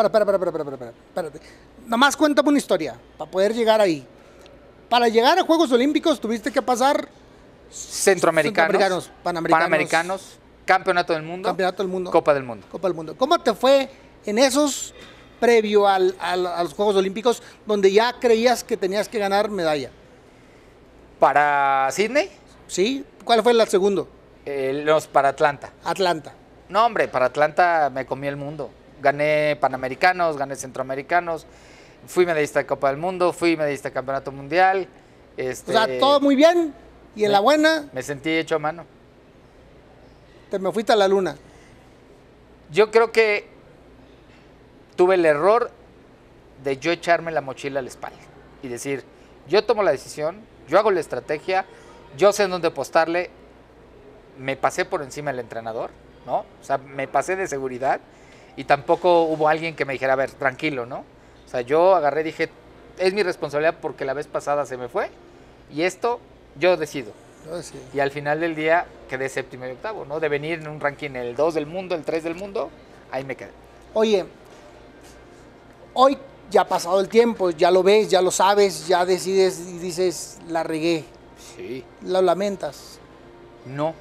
Espérate. Nomás cuéntame una historia para poder llegar ahí. Para llegar a Juegos Olímpicos tuviste que pasar Centroamericanos, Panamericanos, Campeonato del Mundo, Copa del Mundo. Copa del Mundo. ¿Cómo te fue en esos previo a los Juegos Olímpicos donde ya creías que tenías que ganar medalla? ¿Para Sydney? Sí. ¿Cuál fue el segundo? Para Atlanta. Atlanta. No, hombre, para Atlanta me comí el mundo. Gané Panamericanos, gané Centroamericanos, fui medallista de Copa del Mundo, fui medallista de Campeonato Mundial. O sea, todo muy bien y en la buena me sentí hecho a mano. te me fuiste a la luna. Yo creo que tuve el error de yo echarme la mochila a la espalda y decir, yo tomo la decisión, yo hago la estrategia, yo sé en dónde apostarle, me pasé por encima del entrenador, ¿no? O sea, me pasé de seguridad y tampoco hubo alguien que me dijera, a ver, tranquilo, ¿no? O sea, yo agarré y dije, es mi responsabilidad porque la vez pasada se me fue y esto yo decido. Y al final del día quedé séptimo y octavo, ¿no? De venir en un ranking el 2 del mundo, el 3 del mundo, ahí me quedé. Oye, hoy ya ha pasado el tiempo, ya lo ves, ya lo sabes, ya decides y dices, la regué. Sí. ¿Lo lamentas? No.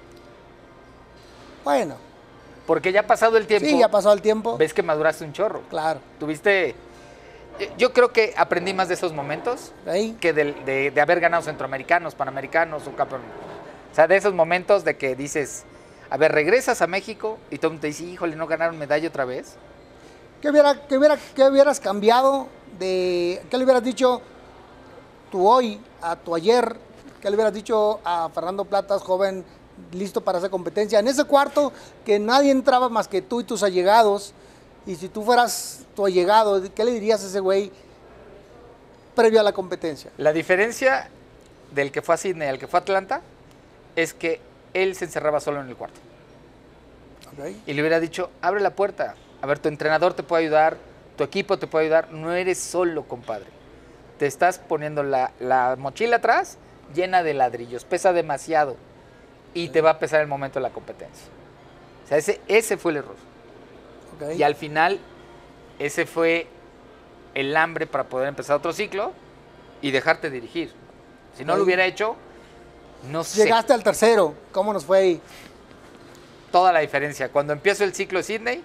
Bueno. Porque ya ha pasado el tiempo. Sí, ya ha pasado el tiempo. Ves que maduraste un chorro. Claro. Tuviste... Yo creo que aprendí más de esos momentos ¿ahí? Que de haber ganado Centroamericanos, Panamericanos, un campeón. O sea, de esos momentos de que dices, a ver, regresas a México y todo el mundo te dice, híjole, ¿no ganaron medalla otra vez? ¿Qué hubieras cambiado qué le hubieras dicho tú hoy a tu ayer? ¿Qué le hubieras dicho a Fernando Platas, joven, listo para hacer competencia? En ese cuarto que nadie entraba más que tú y tus allegados, y si tú fueras tu allegado, ¿qué le dirías a ese güey previo a la competencia? La diferencia del que fue a Sydney al que fue a Atlanta es que él se encerraba solo en el cuarto. Okay. Y le hubiera dicho, abre la puerta. A ver, tu entrenador te puede ayudar, tu equipo te puede ayudar. No eres solo, compadre. Te estás poniendo la mochila atrás llena de ladrillos. Pesa demasiado. Y te va a pesar el momento de la competencia. O sea, ese fue el error. Okay. Y al final, ese fue el hambre para poder empezar otro ciclo y dejarte dirigir. Si no lo hubiera hecho, no sé. Llegaste al tercero. ¿Cómo nos fue ahí? Toda la diferencia. Cuando empiezo el ciclo de Sydney,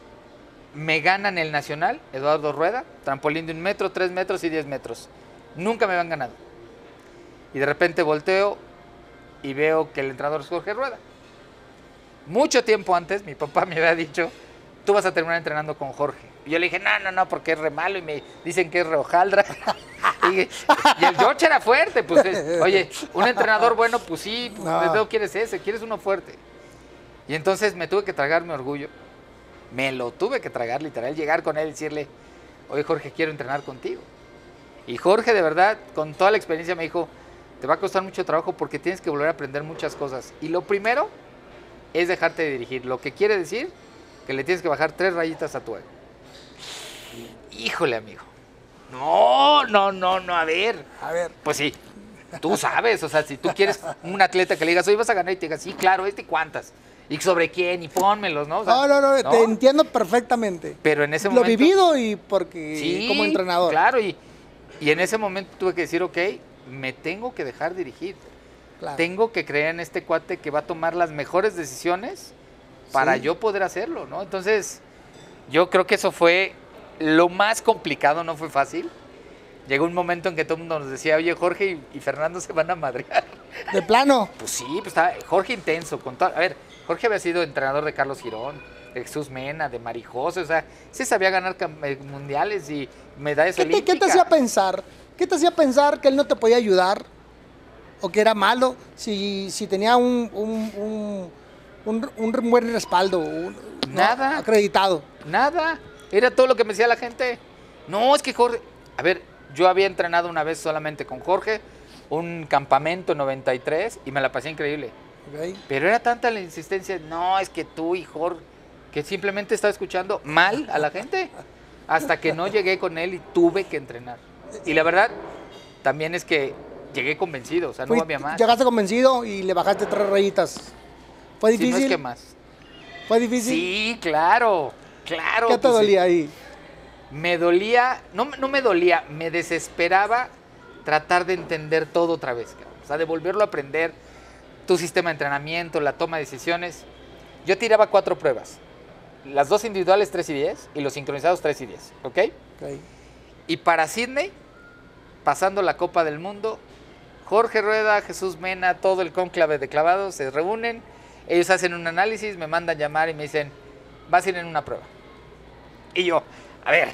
me ganan el nacional, Eduardo Rueda, trampolín de 1 metro, 3 metros y 10 metros. Nunca me habían ganado. Y de repente volteo y veo que el entrenador es Jorge Rueda. Mucho tiempo antes, mi papá me había dicho, tú vas a terminar entrenando con Jorge. Y yo le dije, no, porque es re malo y me dicen que es re hojaldra. y el George era fuerte, pues, oye, un entrenador bueno, pues sí, pues, no quieres ese, quieres uno fuerte. Y entonces me tuve que tragar mi orgullo. Me lo tuve que tragar, literal, llegar con él y decirle, oye, Jorge, quiero entrenar contigo. Y Jorge, de verdad, con toda la experiencia, me dijo, te va a costar mucho trabajo porque tienes que volver a aprender muchas cosas. Y lo primero es dejarte de dirigir. Lo que quiere decir que le tienes que bajar 3 rayitas a tu ego. Híjole, amigo. No, a ver. Pues sí, tú sabes, o sea, si tú quieres un atleta que le digas, oye, vas a ganar y te digas, sí, claro, ¿cuántas? ¿Y sobre quién? Y pónmelos, ¿no? O sea, no, te entiendo perfectamente. Pero en ese momento... Lo he vivido y porque sí, como entrenador. Claro, y en ese momento tuve que decir, ok, me tengo que dejar dirigir. Claro. Tengo que creer en este cuate que va a tomar las mejores decisiones para yo poder hacerlo, ¿no? Entonces, yo creo que eso fue lo más complicado, no fue fácil. Llegó un momento en que todo el mundo nos decía, oye, Jorge y Fernando se van a madrear. ¿De plano? Pues sí, pues estaba Jorge intenso. A ver, Jorge había sido entrenador de Carlos Girón, de Jesús Mena, de Marijose, o sea, se sabía ganar mundiales y medallas olímpicas. ¿Qué te hacía pensar? ¿Qué te hacía pensar que él no te podía ayudar? ¿O que era malo? Si tenía un buen respaldo. Nada. Acreditado. Nada. Era todo lo que me decía la gente. No, es que Jorge... A ver, yo había entrenado una vez solamente con Jorge, un campamento 93, y me la pasé increíble. Okay. Pero era tanta la insistencia, no, es que tú y Jorge, que simplemente estaba escuchando mal a la gente, hasta que no llegué con él y tuve que entrenar. Y la verdad, también es que llegué convencido, o sea, no había más. Llegaste convencido y le bajaste 3 rayitas. ¿Fue difícil? Sí, no es que más. ¿Fue difícil? Sí, claro. Claro. ¿Qué te pues, dolía ahí? Me dolía, no me dolía, me desesperaba tratar de entender todo otra vez, cabrón. O sea, de volverlo a aprender, tu sistema de entrenamiento, la toma de decisiones. Yo tiraba 4 pruebas. Las 2 individuales, 3 y 10, y los sincronizados, 3 y 10, ¿ok? Okay. Y para Sydney, pasando la Copa del Mundo, Jorge Rueda, Jesús Mena, todo el cónclave de clavados se reúnen, ellos hacen un análisis, me mandan llamar y me dicen, vas a ir en una prueba. Y yo, a ver,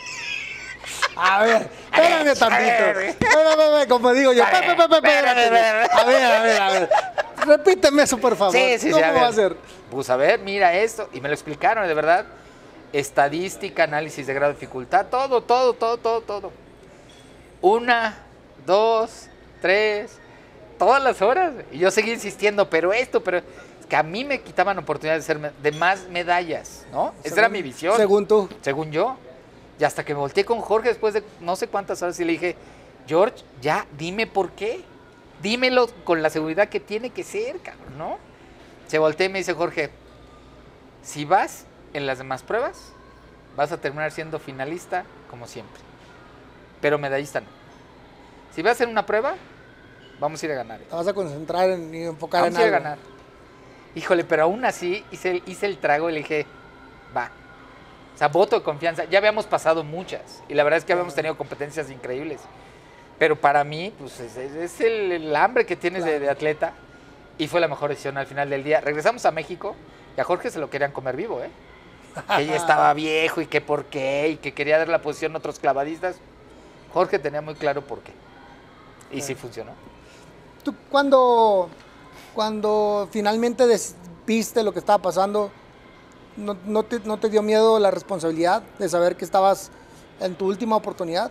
espérame tantito. Espérame, como digo yo. Espérate. A ver. Repíteme eso, por favor. Sí, ¿Cómo a va ver. a ser? Pues a ver, mira esto. Y me lo explicaron, de verdad. Estadística, análisis de grado de dificultad, todo. 1, 2, 3, todas las horas. Y yo seguí insistiendo, pero es que a mí me quitaban oportunidades de ser de más medallas, ¿no? Esa era mi visión. Según tú. Según yo. Y hasta que me volteé con Jorge después de no sé cuántas horas y le dije, George, ya, dime por qué. Dímelo con la seguridad que tiene que ser, cabrón, ¿no? Se voltea y me dice, Jorge, si vas en las demás pruebas, vas a terminar siendo finalista como siempre. Pero medallista no. Si vas en una prueba, vamos a ir a ganar. Te vas a concentrar y enfocar Vamos en a ir a algo. ganar. Híjole, pero aún así hice el trago y le dije, va. O sea, voto de confianza. Ya habíamos pasado muchas. Y la verdad es que habíamos tenido competencias increíbles. Pero para mí, pues es el hambre que tienes de atleta. Y fue la mejor decisión al final del día. Regresamos a México y a Jorge se lo querían comer vivo, ¿eh? Que ya estaba viejo y que por qué. Y que quería dar la posición a otros clavadistas. Jorge tenía muy claro por qué. Y sí funcionó. Tú cuando finalmente viste lo que estaba pasando, ¿no te dio miedo la responsabilidad de saber que estabas en tu última oportunidad?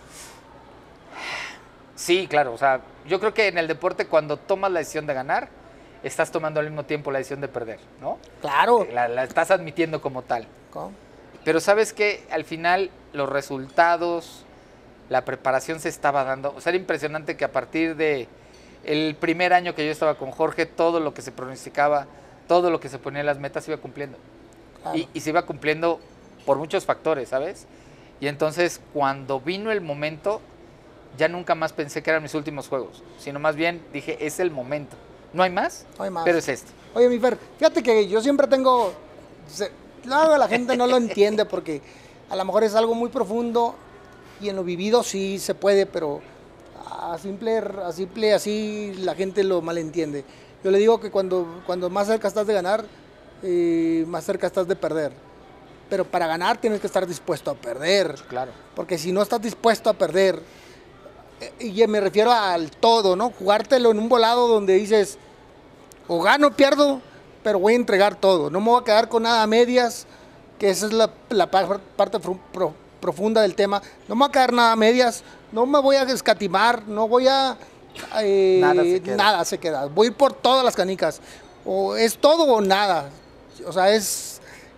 Sí, claro. O sea, yo creo que en el deporte cuando tomas la decisión de ganar, estás tomando al mismo tiempo la decisión de perder, ¿no? Claro. La estás admitiendo como tal. ¿Cómo? Pero sabes que al final los resultados, la preparación se estaba dando. O sea, era impresionante que a partir de el primer año que yo estaba con Jorge, todo lo que se pronosticaba, todo lo que se ponía en las metas se iba cumpliendo. Claro. Y se iba cumpliendo por muchos factores, ¿sabes? Y entonces cuando vino el momento, ya nunca más pensé que eran mis últimos juegos, sino más bien dije, es el momento. No hay más, No hay más. pero es este. Oye, mi Fer, fíjate que yo siempre tengo... Claro, la gente no lo entiende porque a lo mejor es algo muy profundo y en lo vivido sí se puede, pero a simple así la gente lo malentiende. Yo le digo que cuando más cerca estás de ganar, más cerca estás de perder. Pero para ganar tienes que estar dispuesto a perder. Claro. Porque si no estás dispuesto a perder, y me refiero al todo, ¿no? Jugártelo en un volado donde dices, o gano o pierdo, pero voy a entregar todo. No me voy a quedar con nada a medias, que esa es la parte profunda del tema. No me voy a quedar nada a medias, no me voy a escatimar, no voy a... nada se queda. Voy a ir por todas las canicas. O es todo o nada. O sea, es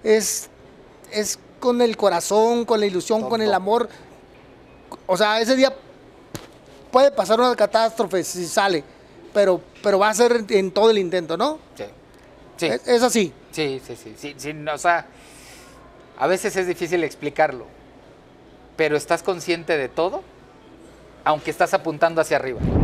con el corazón, con la ilusión, Todo. con el amor. O sea, ese día puede pasar una catástrofe si sale, pero va a ser en todo el intento, ¿no? Sí. Sí. Es así. Sí, o sea, a veces es difícil explicarlo, pero estás consciente de todo, aunque estás apuntando hacia arriba.